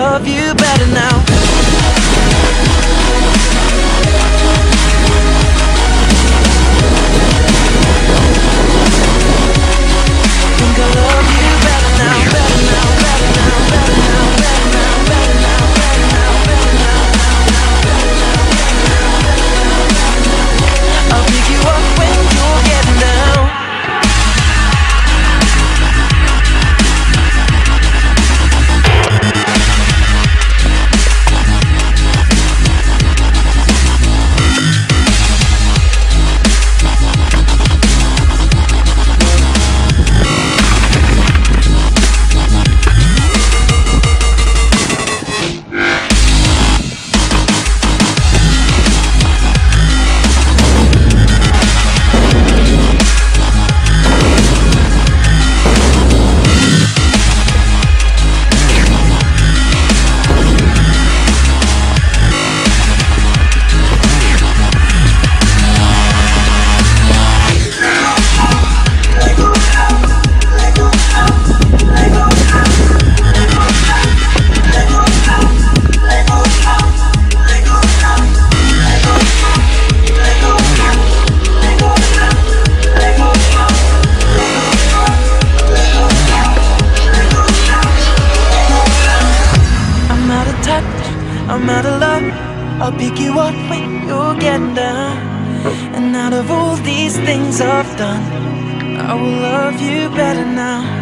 love you better now. Think I love you better now, better now, better now, better now, better now, better now, better now, better now, better now. I'll pick you up when you're getting down. I'm out of love, I'll pick you up when you're getting down. And out of all these things I've done, I will love you better now.